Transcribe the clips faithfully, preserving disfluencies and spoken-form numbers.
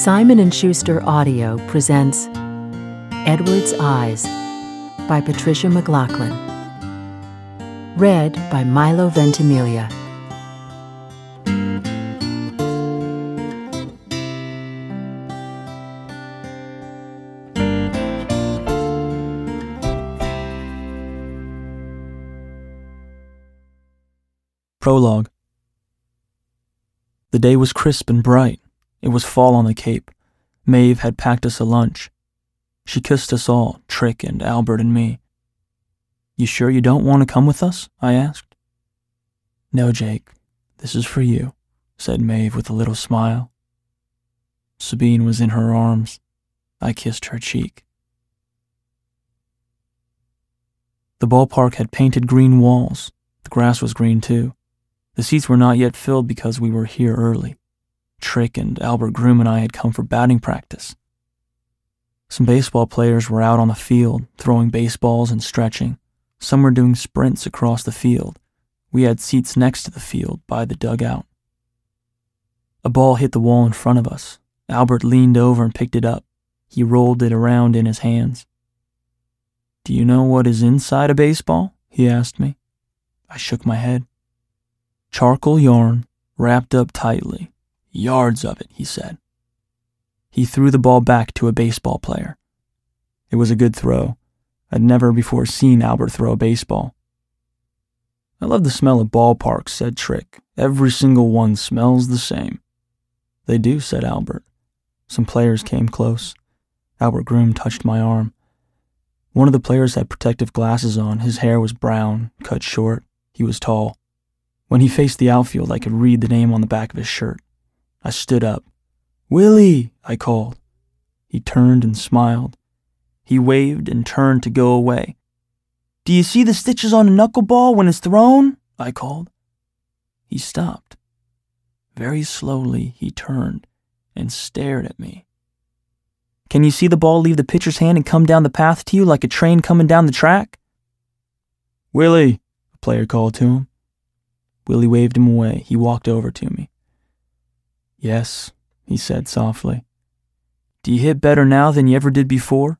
Simon and Schuster Audio presents Edward's Eyes by Patricia MacLachlan. Read by Milo Ventimiglia. Prologue. The day was crisp and bright. It was fall on the Cape. Maeve had packed us a lunch. She kissed us all, Trick and Albert and me. "You sure you don't want to come with us?" I asked. "No, Jake, this is for you," said Maeve with a little smile. Sabine was in her arms. I kissed her cheek. The ballpark had painted green walls. The grass was green too. The seats were not yet filled because we were here early. Trick and Albert Groom and I had come for batting practice. Some baseball players were out on the field, throwing baseballs and stretching. Some were doing sprints across the field. We had seats next to the field, by the dugout. A ball hit the wall in front of us. Albert leaned over and picked it up. He rolled it around in his hands. "Do you know what is inside a baseball?" he asked me. I shook my head. "Charcoal yarn, wrapped up tightly. Yards of it," he said. He threw the ball back to a baseball player. It was a good throw. I'd never before seen Albert throw a baseball. "I love the smell of ballparks," said Trick. "Every single one smells the same." "They do," said Albert. Some players came close. Albert Groom touched my arm. One of the players had protective glasses on. His hair was brown, cut short. He was tall. When he faced the outfield, I could read the name on the back of his shirt. I stood up. "Willie!" I called. He turned and smiled. He waved and turned to go away. "Do you see the stitches on a knuckleball when it's thrown?" I called. He stopped. Very slowly, he turned and stared at me. "Can you see the ball leave the pitcher's hand and come down the path to you like a train coming down the track?" "Willie!" a player called to him. Willie waved him away. He walked over to me. "Yes," he said softly. "Do you hit better now than you ever did before?"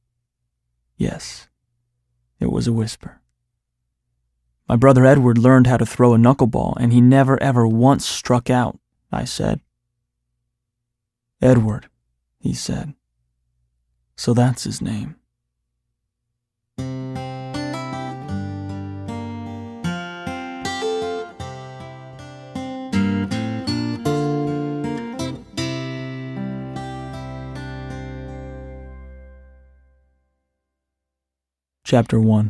"Yes." It was a whisper. "My brother Edward learned how to throw a knuckleball, and he never ever once struck out," I said. "Edward," he said. "So that's his name." Chapter one.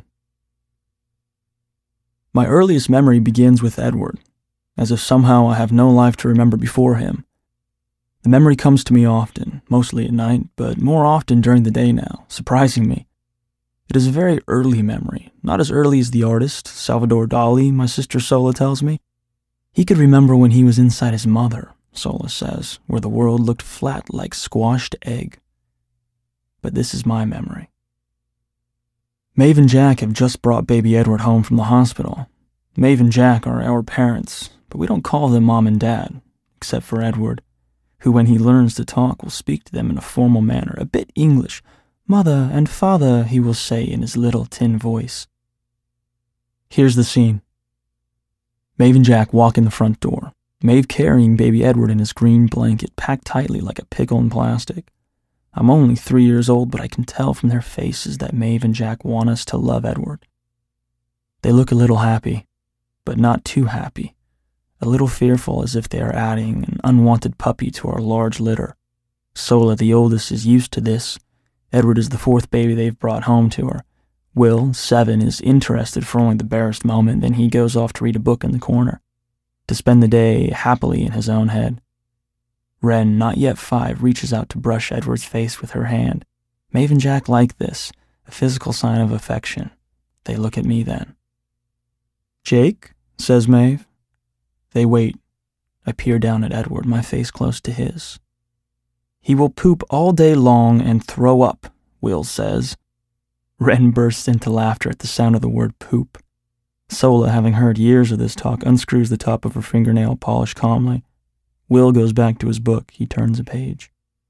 My earliest memory begins with Edward, as if somehow I have no life to remember before him. The memory comes to me often, mostly at night, but more often during the day now, surprising me. It is a very early memory, not as early as the artist, Salvador Dali, my sister Sola tells me. He could remember when he was inside his mother, Sola says, where the world looked flat like squashed egg. But this is my memory. Maeve and Jack have just brought baby Edward home from the hospital. Maeve and Jack are our parents, but we don't call them Mom and Dad, except for Edward, who when he learns to talk will speak to them in a formal manner, a bit English. "Mother and Father," he will say in his little tin voice. Here's the scene. Maeve and Jack walk in the front door, Maeve carrying baby Edward in his green blanket, packed tightly like a pickle in plastic. I'm only three years old, but I can tell from their faces that Maeve and Jack want us to love Edward. They look a little happy, but not too happy, a little fearful as if they are adding an unwanted puppy to our large litter. Sola, the oldest, is used to this. Edward is the fourth baby they've brought home to her. Will, seven, is interested for only the barest moment, then he goes off to read a book in the corner, to spend the day happily in his own head. Wren, not yet five, reaches out to brush Edward's face with her hand. Maeve and Jack like this, a physical sign of affection. They look at me then. "Jake," says Maeve. They wait. I peer down at Edward, my face close to his. "He will poop all day long and throw up," Will says. Wren bursts into laughter at the sound of the word poop. Sola, having heard years of this talk, unscrews the top of her fingernail polish calmly. Will goes back to his book. He turns a page.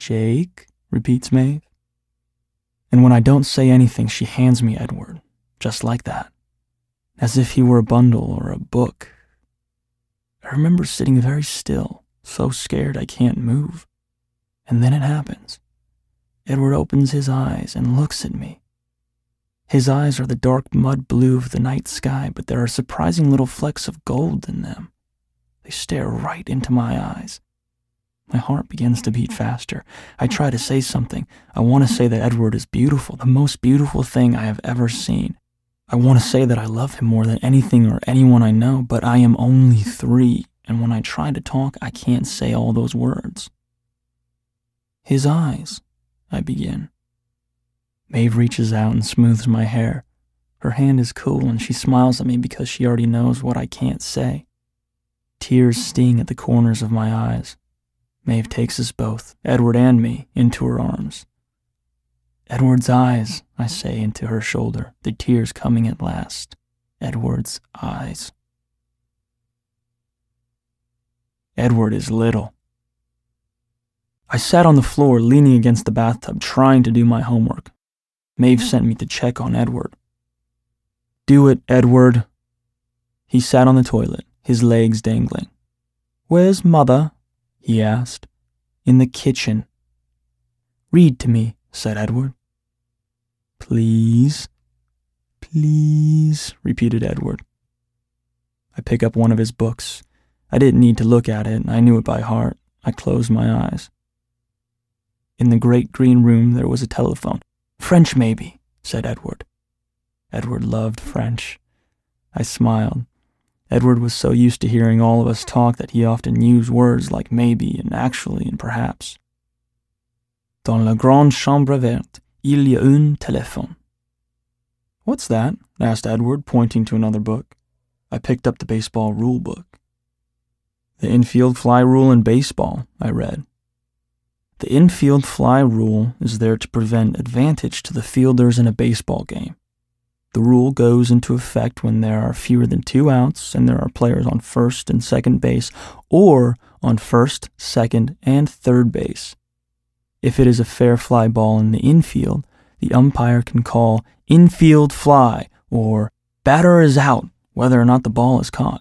Jake, repeats Maeve. And when I don't say anything, she hands me Edward, just like that, as if he were a bundle or a book. I remember sitting very still, so scared I can't move. And then it happens. Edward opens his eyes and looks at me. His eyes are the dark mud blue of the night sky, but there are surprising little flecks of gold in them. They stare right into my eyes. My heart begins to beat faster. I try to say something. I want to say that Edward is beautiful, the most beautiful thing I have ever seen. I want to say that I love him more than anything or anyone I know, but I am only three, and when I try to talk, I can't say all those words. His eyes, I begin. Maeve reaches out and smooths my hair. Her hand is cool and she smiles at me because she already knows what I can't say. Tears sting at the corners of my eyes. Maeve takes us both, Edward and me, into her arms. Edward's eyes, I say into her shoulder, the tears coming at last. Edward's eyes. Edward is little. I sat on the floor, leaning against the bathtub, trying to do my homework. Maeve sent me to check on Edward. Do it, Edward. He sat on the toilet, his legs dangling. Where's Mother? He asked. In the kitchen. Read to me, said Edward. Please. Please, repeated Edward. I pick up one of his books. I didn't need to look at it, I knew it by heart. I closed my eyes. In the great green room there was a telephone. French, maybe, said Edward. Edward loved French. I smiled. Edward was so used to hearing all of us talk that he often used words like maybe and actually and perhaps. Dans la grande chambre verte, il y a un téléphone. What's that? Asked Edward, pointing to another book. I picked up the baseball rule book. The infield fly rule in baseball, I read. The infield fly rule is there to prevent advantage to the fielders in a baseball game. The rule goes into effect when there are fewer than two outs and there are players on first and second base or on first, second, and third base. If it is a fair fly ball in the infield, the umpire can call infield fly or batter is out, whether or not the ball is caught.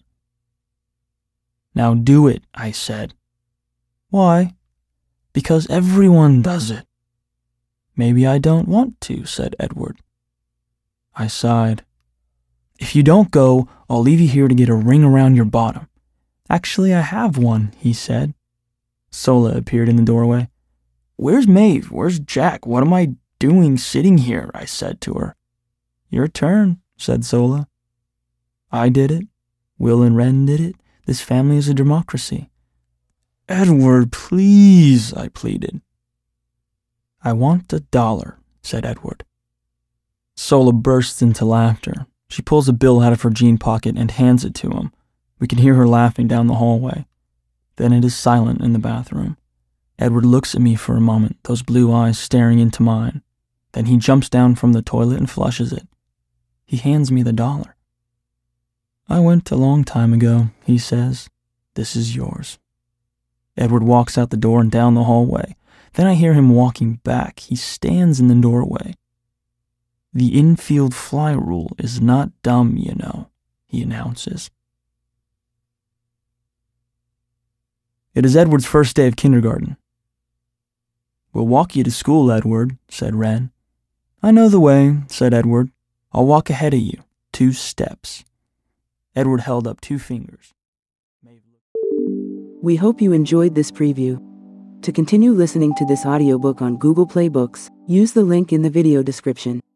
Now do it, I said. Why? Because everyone does it. Maybe I don't want to, said Edward. I sighed. If you don't go, I'll leave you here to get a ring around your bottom. Actually, I have one, he said. Sola appeared in the doorway. Where's Maeve? Where's Jack? What am I doing sitting here? I said to her. Your turn, said Sola. I did it. Will and Wren did it. This family is a democracy. Edward, please, I pleaded. I want a dollar, said Edward. Sola bursts into laughter. She pulls a bill out of her jean pocket and hands it to him. We can hear her laughing down the hallway. Then it is silent in the bathroom. Edward looks at me for a moment, those blue eyes staring into mine. Then he jumps down from the toilet and flushes it. He hands me the dollar. I went a long time ago, he says. This is yours. Edward walks out the door and down the hallway. Then I hear him walking back. He stands in the doorway. The infield fly rule is not dumb, you know, he announces. It is Edward's first day of kindergarten. We'll walk you to school, Edward, said Wren. I know the way, said Edward. I'll walk ahead of you, two steps. Edward held up two fingers. We hope you enjoyed this preview. To continue listening to this audiobook on Google Play Books, use the link in the video description.